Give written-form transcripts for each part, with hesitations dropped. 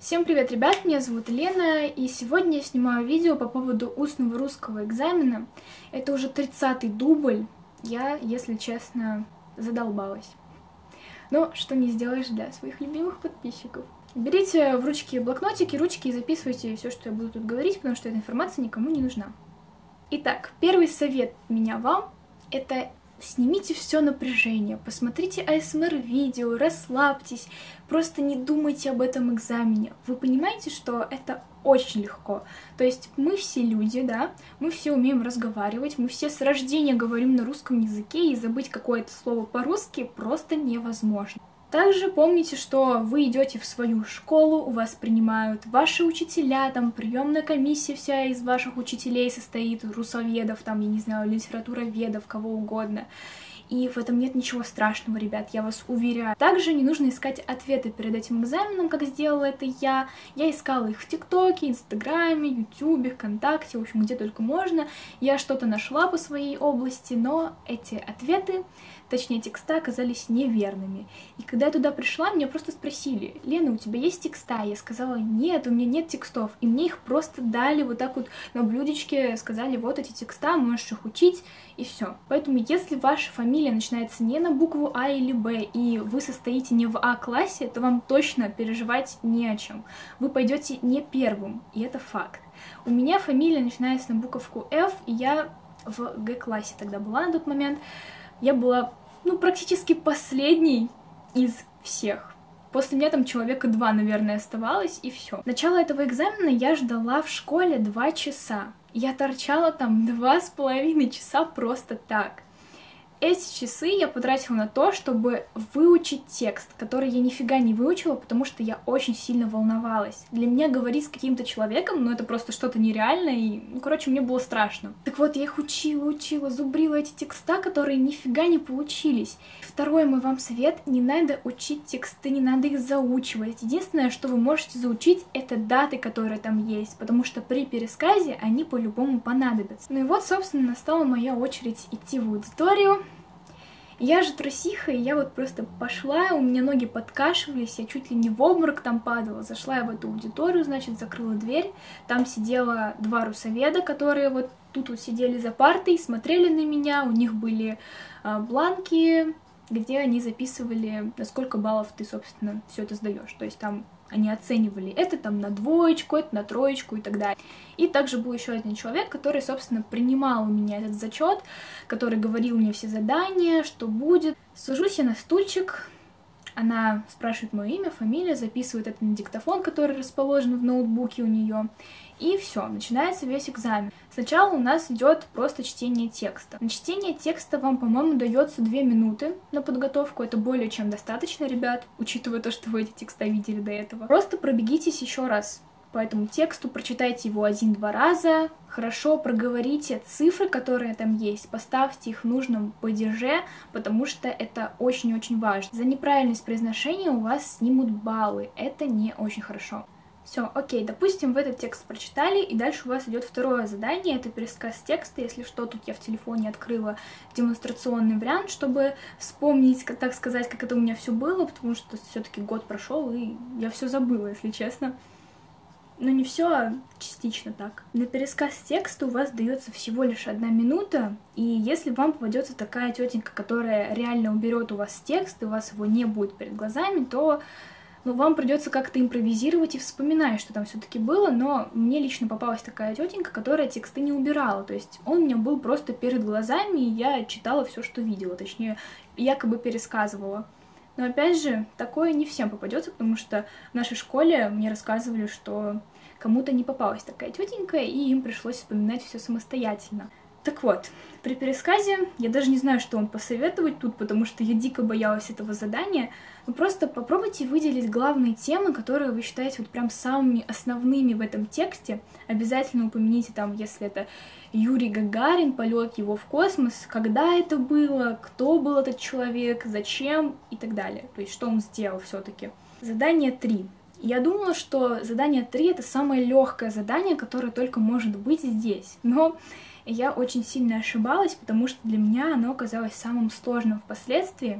Всем привет, ребят! Меня зовут Лена, и сегодня я снимаю видео по поводу устного русского экзамена. Это уже 30-й дубль. Я, если честно, задолбалась. Но что не сделаешь для своих любимых подписчиков. Берите в ручки блокнотики, ручки и записывайте все, что я буду тут говорить, потому что эта информация никому не нужна. Итак, первый совет меня вам — это снимите все напряжение, посмотрите АСМР-видео, расслабьтесь, просто не думайте об этом экзамене. Вы понимаете, что это очень легко. То есть мы все люди, да, мы все умеем разговаривать, мы все с рождения говорим на русском языке, и забыть какое-то слово по-русски просто невозможно. Также помните, что вы идете в свою школу, у вас принимают ваши учителя, там приемная комиссия вся из ваших учителей состоит, русоведов, там, я не знаю, литературоведов, кого угодно. И в этом нет ничего страшного, ребят, я вас уверяю. Также не нужно искать ответы перед этим экзаменом, как сделала это я. Я искала их в ТикТоке, Инстаграме, Ютубе, ВКонтакте, в общем, где только можно. Я что-то нашла по своей области, но эти ответы, точнее текста, оказались неверными. И когда я туда пришла, меня просто спросили: Лена, у тебя есть текста? Я сказала: нет, у меня нет текстов. И мне их просто дали вот так вот на блюдечке, сказали: вот эти текста, можешь их учить, и все. Поэтому если ваша фамилия начинается не на букву А или Б, и вы состоите не в А-классе, то вам точно переживать не о чем. Вы пойдете не первым, и это факт. У меня фамилия начинается на буковку F, и я в Г-классе тогда была на тот момент. Я была, практически последней из всех. После меня там человека 2, наверное, оставалось, и все. Начало этого экзамена я ждала в школе 2 часа. Я торчала там 2,5 часа просто так. Эти часы я потратила на то, чтобы выучить текст, который я нифига не выучила, потому что я очень сильно волновалась. Для меня говорить с каким-то человеком, это просто что-то нереальное, и, мне было страшно. Так вот, я их учила, зубрила эти текста, которые нифига не получились. Второй мой вам совет: не надо учить тексты, не надо их заучивать. Единственное, что вы можете заучить, это даты, которые там есть, потому что при пересказе они по-любому понадобятся. Ну и вот, собственно, настала моя очередь идти в аудиторию. Я же трусиха, и я вот просто пошла, у меня ноги подкашивались, я чуть ли не в обморок там падала. Зашла я в эту аудиторию, закрыла дверь, там сидело 2 русоведа, которые вот тут вот сидели за партой, смотрели на меня, у них были бланки, где они записывали, на сколько баллов ты, собственно, все это сдаешь. То есть там они оценивали это там на 2, это на 3 и так далее. И также был еще один человек, который, собственно, принимал у меня этот зачет, который говорил мне все задания, что будет. Сажусь я на стульчик, она спрашивает мое имя, фамилию, записывает это на диктофон, который расположен в ноутбуке у нее. И все, начинается весь экзамен. Сначала у нас идет просто чтение текста. На чтение текста вам, по-моему, дается 2 минуты на подготовку. Это более чем достаточно, ребят, учитывая то, что вы эти текста видели до этого. Просто пробегитесь еще раз по этому тексту, прочитайте его 1-2 раза, хорошо проговорите цифры, которые там есть, поставьте их в нужном падеже, потому что это очень-очень важно. За неправильность произношения у вас снимут баллы, это не очень хорошо. Все, окей, допустим, вы этот текст прочитали, и дальше у вас идет второе задание, это пересказ текста. Если что, тут я в телефоне открыла демонстрационный вариант, чтобы вспомнить, так сказать, как это у меня все было, потому что все-таки год прошел, и я все забыла, если честно. Но не все, а частично так. На пересказ текста у вас дается всего лишь 1 минута, и если вам попадется такая тетенька, которая реально уберет у вас текст, и у вас его не будет перед глазами, то вам придется как-то импровизировать и вспоминать, что там все-таки было. Но мне лично попалась такая тетенька, которая тексты не убирала. То есть он у меня был просто перед глазами, и я читала все, что видела, точнее, якобы пересказывала. Но опять же, такое не всем попадется, потому что в нашей школе мне рассказывали, что кому-то не попалась такая тетенька, и им пришлось вспоминать все самостоятельно. Так вот, при пересказе я даже не знаю, что вам посоветовать тут, потому что я дико боялась этого задания. Вы просто попробуйте выделить главные темы, которые вы считаете вот прям самыми основными в этом тексте. Обязательно упомяните там, если это Юрий Гагарин, полет его в космос, когда это было, кто был этот человек, зачем и так далее. То есть, что он сделал все-таки. Задание 3. Я думала, что задание 3 это самое легкое задание, которое только может быть здесь. Но я очень сильно ошибалась, потому что для меня оно оказалось самым сложным впоследствии.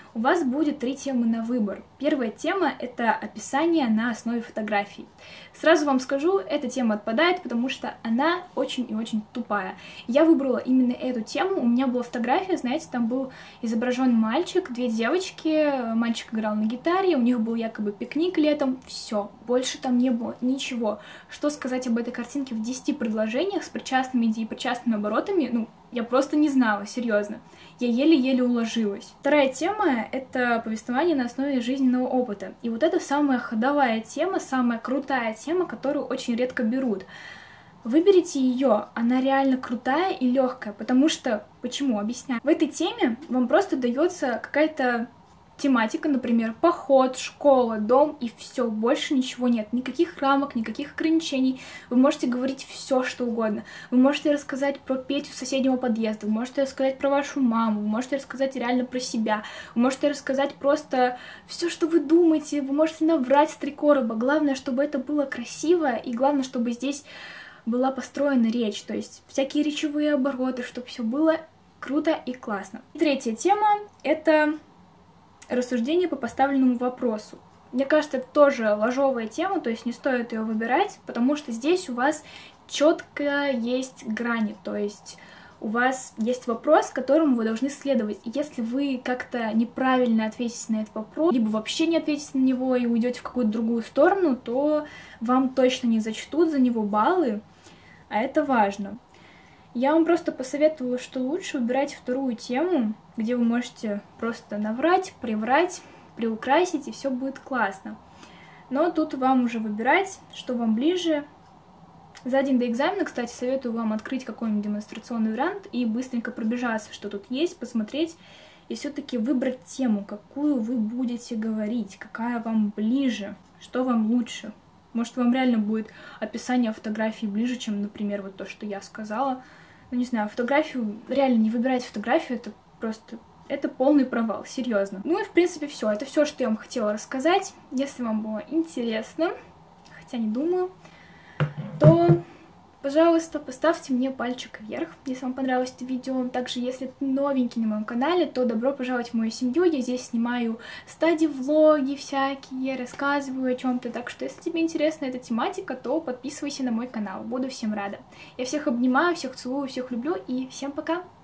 У вас будет 3 темы на выбор. Первая тема — это описание на основе фотографий. Сразу вам скажу, эта тема отпадает, потому что она очень и очень тупая. Я выбрала именно эту тему. У меня была фотография, знаете, там был изображен мальчик, 2 девочки, мальчик играл на гитаре, у них был якобы пикник летом, все, больше там не было ничего. Что сказать об этой картинке в 10 предложениях с причастными и причастными оборотами, ну, я просто не знала, серьезно. Я еле-еле уложилась. Вторая тема — это повествование на основе жизненного опыта. И вот это самая ходовая тема, самая крутая тема, которую очень редко берут. Выберите ее, она реально крутая и легкая, потому что... Почему? Объясняю. В этой теме вам просто дается какая-то тематика, например, поход, школа, дом, и все, больше ничего нет. Никаких рамок, никаких ограничений. Вы можете говорить все, что угодно. Вы можете рассказать про Петю с соседнего подъезда, вы можете рассказать про вашу маму, вы можете рассказать реально про себя, вы можете рассказать просто все, что вы думаете, вы можете наврать с 3 короба. Главное, чтобы это было красиво, и главное, чтобы здесь была построена речь, то есть всякие речевые обороты, чтобы все было круто и классно. Третья тема — это рассуждение по поставленному вопросу. Мне кажется, это тоже ложовая тема, то есть не стоит ее выбирать, потому что здесь у вас четко есть грани, то есть у вас есть вопрос, которому вы должны следовать. И если вы как-то неправильно ответите на этот вопрос, либо вообще не ответите на него и уйдете в какую-то другую сторону, то вам точно не зачтут за него баллы, а это важно. Я вам просто посоветовала, что лучше выбирать вторую тему, где вы можете просто наврать, приврать, приукрасить, и все будет классно. Но тут вам уже выбирать, что вам ближе. За день до экзамена, кстати, советую вам открыть какой-нибудь демонстрационный вариант и быстренько пробежаться, что тут есть, посмотреть, и все-таки выбрать тему, какую вы будете говорить, какая вам ближе, что вам лучше. Может, вам реально будет описание фотографии ближе, чем, например, вот то, что я сказала. Ну, не знаю, фотографию, реально не выбирать фотографию, это просто, это полный провал, серьезно. Ну и, в принципе, все. Это все, что я вам хотела рассказать. Если вам было интересно, хотя не думаю, то, пожалуйста, поставьте мне пальчик вверх, если вам понравилось это видео. Также, если ты новенький на моем канале, то добро пожаловать в мою семью. Я здесь снимаю стади-влоги всякие, рассказываю о чем-то. Так что, если тебе интересна эта тематика, то подписывайся на мой канал. Буду всем рада. Я всех обнимаю, всех целую, всех люблю и всем пока!